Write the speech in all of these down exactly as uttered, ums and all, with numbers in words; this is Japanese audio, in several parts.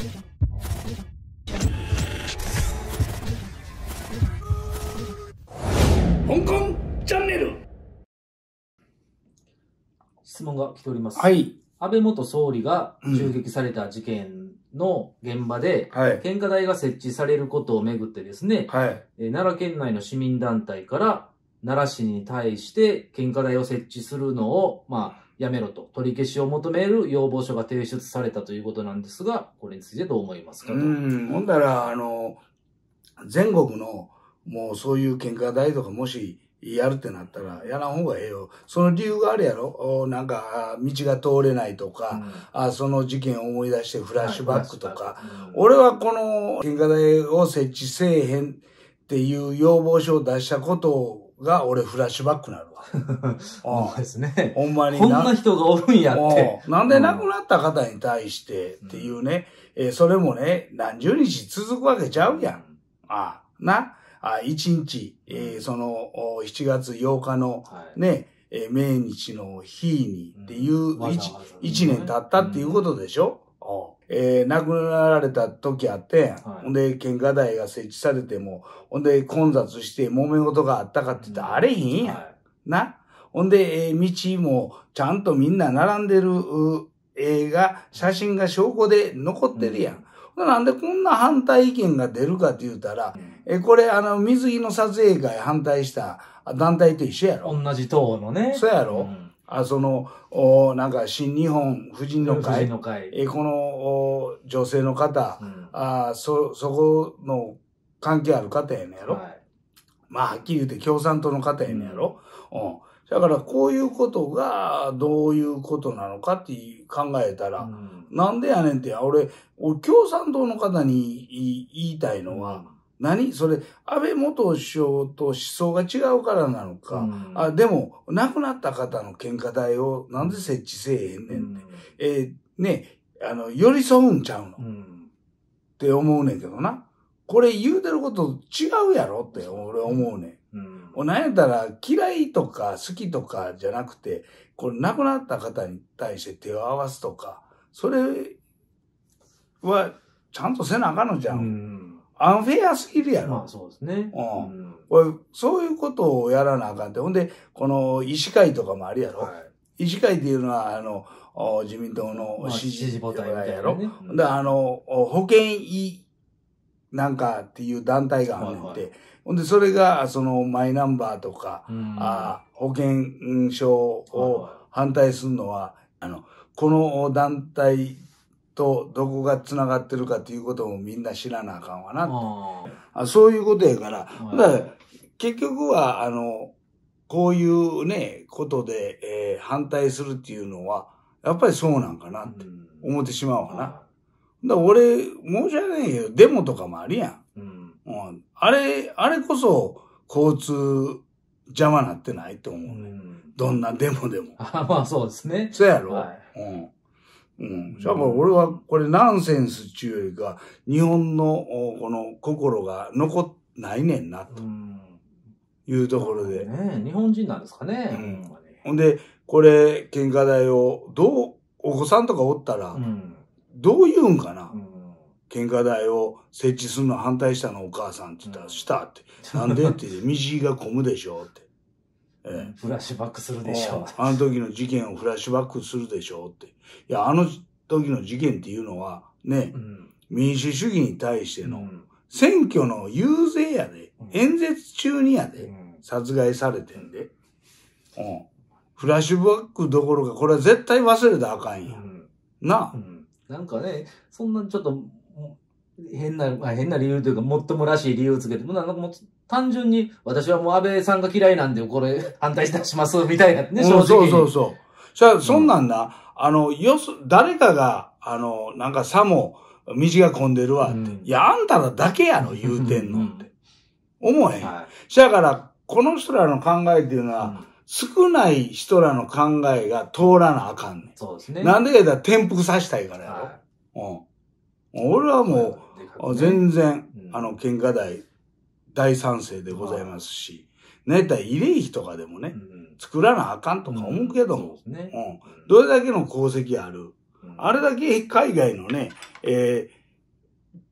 香港チャンネル。 質問が来ております。 はい。 安倍元総理が銃撃された事件の現場で、 はい、 献花台が設置されることをめぐってですね、 はい、 え奈良県内の市民団体から奈良市に対して献花台を設置するのを、まあ、やめろと、取り消しを求める要望書が提出されたということなんですが、これについてどう思いますかと。 うん、ほんだら、あの、全国の、もうそういう献花台とかもしやるってなったら、やらん方がええよ。その理由があるやろ。なんか、道が通れないとか、うん、あその事件を思い出してフラッシュバックとか。はいうん、俺はこの献花台を設置せえへんっていう要望書を出したことが、俺フラッシュバックなるわ。 そうですね。 ほんまにこんな人がおるんやって。 なんで亡くなった方に対してっていうね、うん、えそれもね、何十日続くわけちゃうやん。ああな。あ、一日、えー、その、しちがつようかのね、はい、えー、命日の日にっていう一、うん、年経ったっていうことでしょ、うん、えー、亡くなられた時あって、はい、ほんで、献花台が設置されても、ほんで、混雑して揉め事があったかって言ったらあれへんやん。はい、な。ほんで、えー、道もちゃんとみんな並んでる映画、写真が証拠で残ってるやん。うん、なんでこんな反対意見が出るかって言ったら、うんえ、これ、あの、水着の撮影会反対した団体と一緒やろ。 同じ党のね。 そうやろ。うん、あ、その、おなんか、新日本婦人の会。 婦人の会。 え、この、お女性の方、うん、あそ、そこの関係ある方やねんやろ。はい、まあ、はっきり言って共産党の方やねんやろ。うん。うん、だから、こういうことが、どういうことなのかって考えたら、うん、なんでやねんって、俺、俺共産党の方に言いたいのは、うん何それ、安倍元首相と思想が違うからなのか。うん、あでも、亡くなった方の献花台をなんで設置せえへんねんって。うん、えー、ね、あの、寄り添うんちゃうの、うん、って思うねんけどな。これ言うてること違うやろって俺思うねん。うん、なんやったら嫌いとか好きとかじゃなくて、これ亡くなった方に対して手を合わすとか、それはちゃんとせなあかんのじゃん。うんアンフェアすぎるやろ。 まあそうですね。 うん。これそういうことをやらなあかんって。ほんで、この医師会とかもあるやろ。はい、医師会っていうのは、あの、自民党の支持母体やろ。ねうん、で、あの、保険医なんかっていう団体があるねんて。はいはい、ほんで、それが、その、マイナンバーとか、あ保険証を反対するのは、あの、この団体、とどこが繋がってるかっていうこともみんな知らなあかんわなって。あそういうことやから、だから結局は、あの、こういうね、ことで、えー、反対するっていうのは、やっぱりそうなんかなって思ってしまうわな。だから俺、申し訳ないけど、デモとかもあるやん。うんうん、あれ、あれこそ交通邪魔なってないと思うね。うん、どんなデモでも。 あまあそうですね。 そうやろ。はいうんうん。だから俺はこれナンセンスっていうよりか、日本のこの心が残ってないねんな、というところで。 ね、日本人なんですかね。 うん。ほんで、これ、献花台を、どう、お子さんとかおったら、どう言うんかな。うん、献花台を設置するの反対したのお母さんって言ったら、したって。なんでって、道が混むでしょって。 ええ、フラッシュバックするでしょう。 あの時の事件をフラッシュバックするでしょうって。いや、あの時の事件っていうのは、ね、うん、民主主義に対しての選挙の遊説やで、うん、演説中にやで、うん、殺害されてんで、うん。フラッシュバックどころか、これは絶対忘れたらあかんや。うん、な、 うん。なんかね、そんなちょっと、変な、まあ、変な理由というか、もっともらしい理由をつけて、なんかもう単純に、私はもう安倍さんが嫌いなんで、これ反対いたします、みたいなね、正直に。 そうそうそう。そ, そんなんな、うん、あの、よす、誰かが、あの、なんかさも、道が混んでるわって。うん、いや、あんたらだけやろ、言うてんのって。思えへん。はい、だから、この人らの考えっていうのは、うん、少ない人らの考えが通らなあかんねん。 そうですね。 なんでか言ったら転覆させたいからやろ。はい、うん。俺はもう、全然、うん、あの、献花台、大賛成でございますし、ね、やったら慰霊碑とかでもね、うん、作らなあかんとか思うけども、うん、どれだけの功績ある、うん、あれだけ海外のね、えー、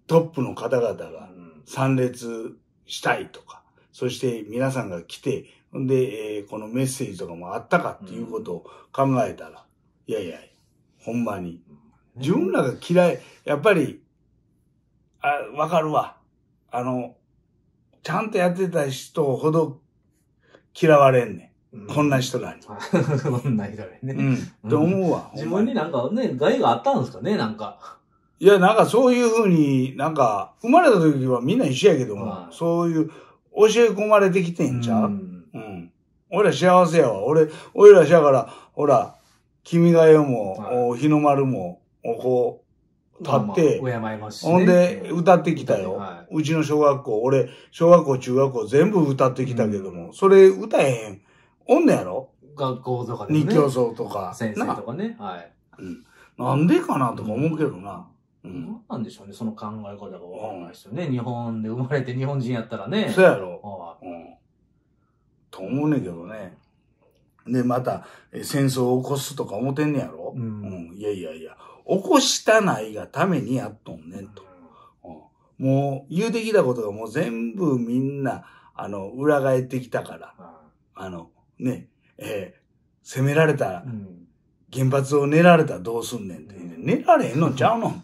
トップの方々が参列したいとか、そして皆さんが来て、んで、えー、このメッセージとかもあったかっていうことを考えたら、いやいや、ほんまに。自分らが嫌い、やっぱり、あ、わかるわ。あの、ちゃんとやってた人ほど嫌われんねん。うん、こんな人らに。 こんな人らにね。 うん。って思うわ。 自分になんかね、害があったんですかね、なんか。 いや、なんかそういうふうに、なんか、生まれた時はみんな一緒やけども、はい、そういう、教え込まれてきてんちゃう、うん、うん。俺ら幸せやわ。俺、俺らしやから、ほら、君が代も、はい、日の丸も、こう、立って、 まあまあ、敬いますしね、 ほんで、歌ってきたよ、はい。うちの小学校、俺、小学校、中学校全部歌ってきたけども、うん、それ歌えへん。おんねやろ学校とかでね。 日教組とか。 先生とかね。はい。 うん。なんでかなとか思うけどな。 うん。何なんでしょうね、その考え方がわかんないですよね。うん、日本で生まれて日本人やったらね。 そうやろ。うん。と思うねんけどね。で、また、戦争を起こすとか思ってんねやろ。うん。うん、いやいやいや。起こしたないがためにやっとんねんと。うん、もう、言うてきたことがもう全部みんな、あの、裏返ってきたから。あの、ね、えー、攻められた、うん、原発を練られたらどうすんねんって。練られへんのちゃうのって。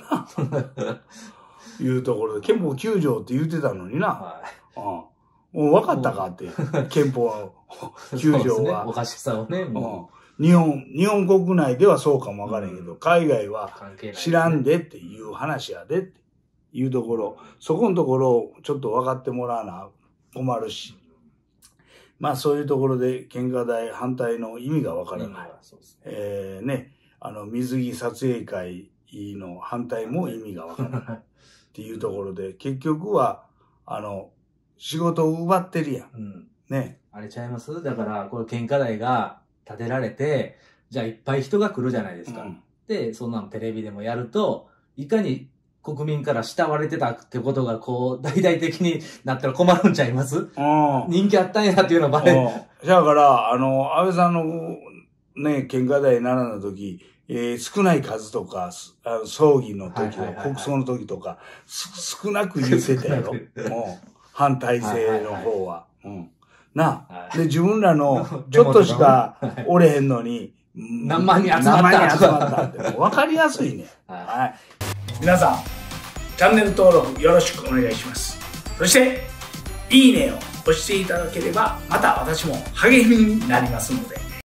いうところで、憲法きゅう条って言ってたのにな。はい、うん、もう分かったかって、憲法きゅう条は。 ね、おかしさをね、 もう、うん。日本、日本国内ではそうかもわからへんけど、うん、海外は知らんでっていう話やでっていうところ、そこのところをちょっと分かってもらわな困るし。まあそういうところで献花台反対の意味がわからない。そうですね、えー、ね、あの水着撮影会の反対も意味がわからないっていうところで、結局はあの仕事を奪ってるやん。うん、ね。 あれちゃいます？だからこれ献花台が建てられて、じゃあいっぱい人が来るじゃないですか。うん、で、そんなのテレビでもやると、いかに国民から慕われてたってことが、こう、大々的になったら困るんちゃいます？人気あったんやっていうのバレる。 だから、あの、安倍さんのね、献花台奈良の時、えー、少ない数とか、あの葬儀の時は、国葬の時とか、少なく言ってたやろ。もう反体制の方は。うん。なあ。で、自分らのちょっとしかおれへんのに、 何万人集まった。 何万人集まったって。わかりやすいね。はい。皆さん、チャンネル登録よろしくお願いします。そして、いいねを押していただければ、また私も励みになりますので、